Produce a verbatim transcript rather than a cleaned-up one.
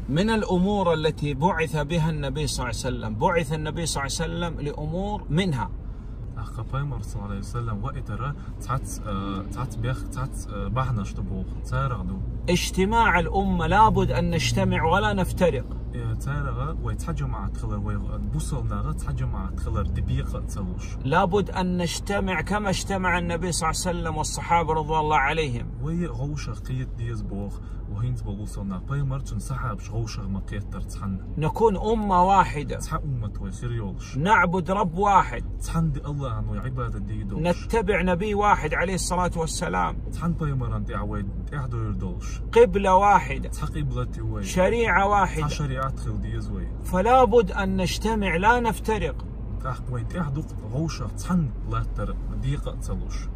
من الأمور التي بعث بها النبي صلى الله عليه وسلم، بعث النبي صلى الله عليه وسلم لأمور منها أخبار صلى الله عليه وسلم وإترى تعت تعت بيخ تعت بحنا شتبوخ تارغدو اجتماع الأمة، لابد أن نجتمع ولا نفترق. تارغ ويتحجم تخلر ويبوصلنا تحجم تخلر دبيقة تلوش. لابد أن نجتمع كما اجتمع النبي صلى الله عليه وسلم والصحابة رضوان الله عليهم. وي غوشة قيت ديز بوخ وهينز بوصلنا بيمرتن صحاب غوشة مقيتر تحن. نكون أمة واحدة. تح أمة ويخيريولش. نعبد رب واحد. تحن دي الله أنو عبادة ديدوش. نتبع نبي واحد عليه الصلاة والسلام. تحن بيمرن تعود إحدو يردوش. قبلة واحدة. تح قبلتي وي. شريعة واحدة. تح شريعة تخل ديز وي. فلا بد أن نجتمع لا نفترق. تح وين إحدو غوشة تحن لا تر ديقة تلوش.